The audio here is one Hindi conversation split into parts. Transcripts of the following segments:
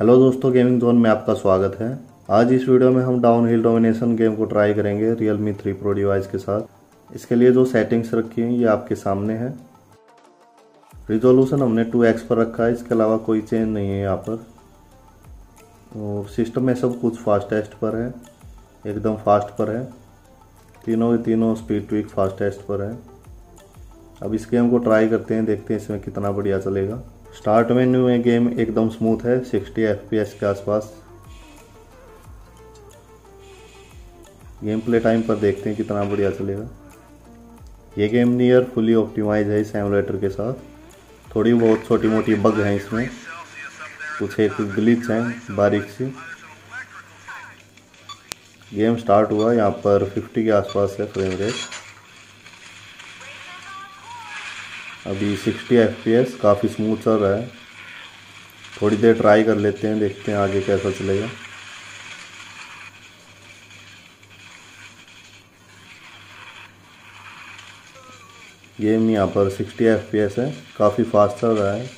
हेलो दोस्तों, गेमिंग जोन में आपका स्वागत है। आज इस वीडियो में हम डाउनहिल डोमिनेशन गेम को ट्राई करेंगे Realme 3 Pro डिवाइस के साथ। इसके लिए जो सेटिंग्स रखी हैं ये आपके सामने है। रिजोल्यूशन हमने 2x पर रखा है, इसके अलावा कोई चेंज नहीं है यहाँ पर। और सिस्टम में सब कुछ फास्टेस्ट पर है, एकदम फास्ट पर है। तीनों के तीनों स्पीड ट्विक फास्टेस्ट पर है। अब इस गेम को ट्राई करते हैं, देखते हैं इसमें कितना बढ़िया चलेगा। स्टार्ट मेन्यू में गेम एकदम स्मूथ है, 60 FPS के आसपास। गेम प्ले टाइम पर देखते हैं कितना बढ़िया चलेगा। ये गेम नियर फुली ऑप्टिमाइज है इस एमुलेटर के साथ। थोड़ी बहुत छोटी मोटी बग हैं इसमें, कुछ एक ग्लिच हैं बारीक सी। गेम स्टार्ट हुआ, यहाँ पर 50 के आसपास है फ्रेम रेट। अभी 60 FPS, काफ़ी स्मूथ चल रहा है। थोड़ी देर ट्राई कर लेते हैं, देखते हैं आगे कैसा चलेगा। गेम यहाँ पर 60 FPS है, काफ़ी फास्ट चल रहा है।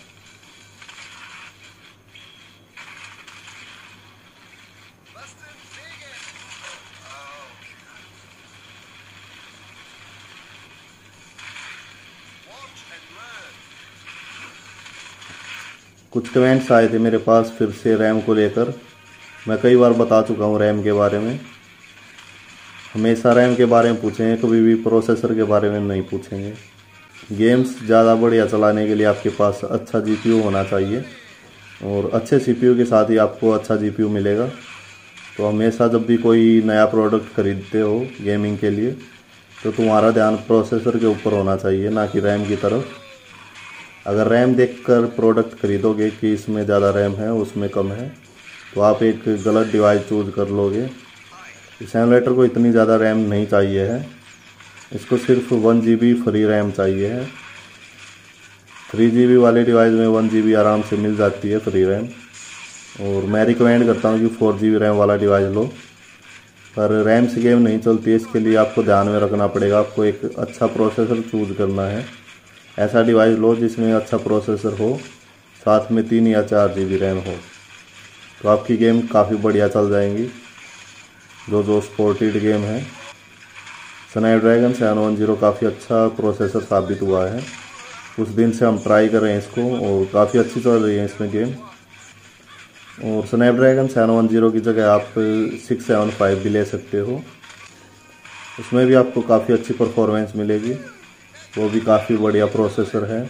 कुछ कमेंट्स आए थे मेरे पास फिर से रैम को लेकर। मैं कई बार बता चुका हूँ रैम के बारे में। हमेशा रैम के बारे में पूछेंगे, कभी भी प्रोसेसर के बारे में नहीं पूछेंगे। गेम्स ज़्यादा बढ़िया चलाने के लिए आपके पास अच्छा GPU होना चाहिए, और अच्छे CPU के साथ ही आपको अच्छा GPU मिलेगा। तो हमेशा जब भी कोई नया प्रोडक्ट खरीदते हो गेमिंग के लिए, तो तुम्हारा ध्यान प्रोसेसर के ऊपर होना चाहिए, ना कि रैम की तरफ। अगर रैम देखकर प्रोडक्ट खरीदोगे कि इसमें ज़्यादा रैम है उसमें कम है, तो आप एक गलत डिवाइस चूज कर लोगे। इस एमुलेटर को इतनी ज़्यादा रैम नहीं चाहिए है, इसको सिर्फ 1 GB फ्री रैम चाहिए है। 3 GB वाले डिवाइस में 1 GB आराम से मिल जाती है फ्री रैम। और मैं रिकमेंड करता हूँ कि 4 GB रैम वाला डिवाइस लो। पर रैम से गेम नहीं चलती है, इसके लिए आपको ध्यान में रखना पड़ेगा। आपको एक अच्छा प्रोसेसर चूज करना है। ऐसा डिवाइस लो जिसमें अच्छा प्रोसेसर हो, साथ में 3 या 4 GB रैम हो, तो आपकी गेम काफ़ी बढ़िया चल जाएंगी। जो सपोर्टेड गेम है। स्नैपड्रैगन 710 काफ़ी अच्छा प्रोसेसर साबित हुआ है। कुछ दिन से हम ट्राई कर रहे हैं इसको, और काफ़ी अच्छी चल रही है इसमें गेम। और स्नैपड्रैगन 710 की जगह आप 675 भी ले सकते हो, उसमें भी आपको काफ़ी अच्छी परफॉर्मेंस मिलेगी। वो भी काफ़ी बढ़िया प्रोसेसर है।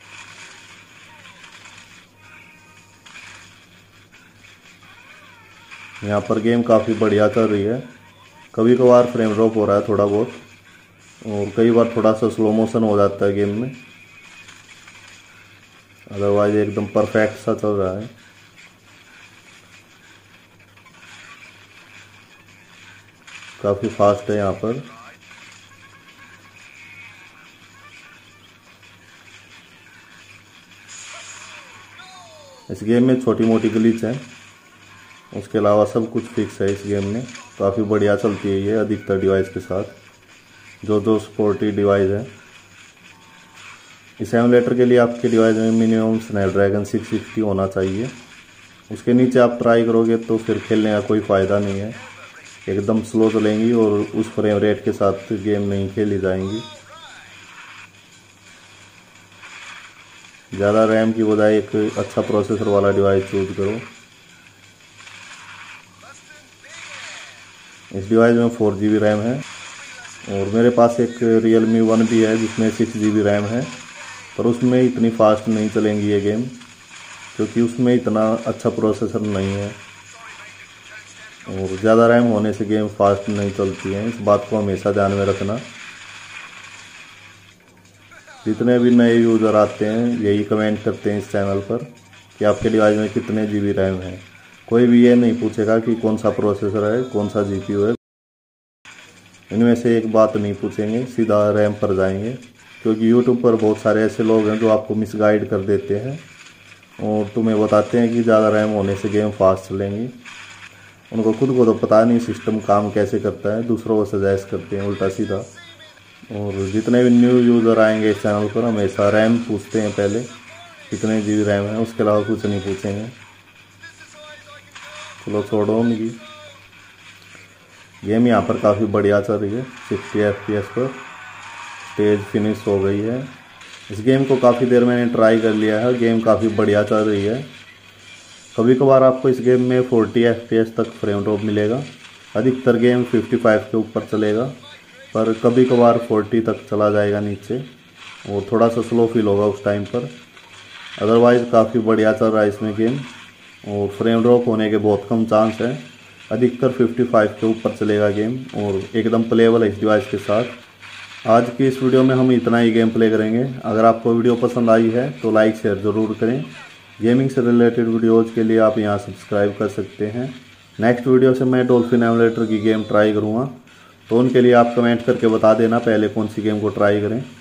यहाँ पर गेम काफ़ी बढ़िया चल रही है। कभी कभार फ्रेम ड्रॉप हो रहा है थोड़ा बहुत, और कई बार थोड़ा सा स्लो मोशन हो जाता है गेम में। अदरवाइज एकदम परफेक्ट सा चल रहा है। काफ़ी फास्ट है यहाँ पर। इस गेम में छोटी मोटी ग्लिच है, उसके अलावा सब कुछ फिक्स है इस गेम में। काफ़ी बढ़िया चलती है ये अधिकतर डिवाइस के साथ, जो सपोर्टेड डिवाइस है। इस एमुलेटर के लिए आपके डिवाइस में मिनिमम स्नैपड्रैगन 660 होना चाहिए। उसके नीचे आप ट्राई करोगे तो फिर खेलने का कोई फ़ायदा नहीं है। एकदम स्लो चलेंगी और उस फ्रेम रेट के साथ गेम नहीं खेली जाएंगी। ज़्यादा रैम की बजाय एक अच्छा प्रोसेसर वाला डिवाइस चूज करो। इस डिवाइस में 4 GB रैम है, और मेरे पास एक Realme 1 भी है जिसमें 6 GB रैम है। पर उसमें इतनी फास्ट नहीं चलेंगी ये गेम, क्योंकि उसमें इतना अच्छा प्रोसेसर नहीं है, और ज़्यादा रैम होने से गेम फास्ट नहीं चलती है। इस बात को हमेशा ध्यान में रखना। जितने भी नए यूज़र आते हैं यही कमेंट करते हैं इस चैनल पर कि आपके डिवाइस में कितने GB रैम है। कोई भी ये नहीं पूछेगा कि कौन सा प्रोसेसर है, कौन सा GPU है। इनमें से एक बात नहीं पूछेंगे, सीधा रैम पर जाएंगे। क्योंकि YouTube पर बहुत सारे ऐसे लोग हैं जो आपको मिसगाइड कर देते हैं और तुम्हें बताते हैं कि ज़्यादा रैम होने से गेम फास्ट चलेंगी। उनको खुद को तो पता नहीं सिस्टम काम कैसे करता है, दूसरों को सजेस्ट करते हैं उल्टा सीधा। और जितने भी न्यू यूज़र आएंगे इस चैनल पर हमेशा रैम पूछते हैं पहले, कितने GB रैम है, उसके अलावा कुछ नहीं पूछेंगे। चलो छोड़ो उनकी। गेम यहाँ पर काफ़ी बढ़िया चल रही है, 60 FPS पर स्टेज फिनिश हो गई है। इस गेम को काफ़ी देर मैंने ट्राई कर लिया है, गेम काफ़ी बढ़िया चल रही है। कभी कभार आपको इस गेम में 40 FPS तक फ्रेम ड्रॉप मिलेगा, अधिकतर गेम 55 के ऊपर चलेगा, पर कभी कभार 40 तक चला जाएगा नीचे और थोड़ा सा स्लो फील होगा उस टाइम पर। अदरवाइज़ काफ़ी बढ़िया चल रहा है इसमें गेम और फ्रेम ड्रॉप होने के बहुत कम चांस है। अधिकतर 55 के ऊपर चलेगा गेम और एकदम प्लेएबल है इस डिवाइस के साथ। आज की इस वीडियो में हम इतना ही गेम प्ले करेंगे। अगर आपको वीडियो पसंद आई है तो लाइक शेयर ज़रूर करें। गेमिंग से रिलेटेड वीडियोज़ के लिए आप यहाँ सब्सक्राइब कर सकते हैं। नेक्स्ट वीडियो से मैं डॉल्फिन एमुलेटर की गेम ट्राई करूँगा, तो उनके लिए आप कमेंट करके बता देना पहले कौन सी गेम को ट्राई करें।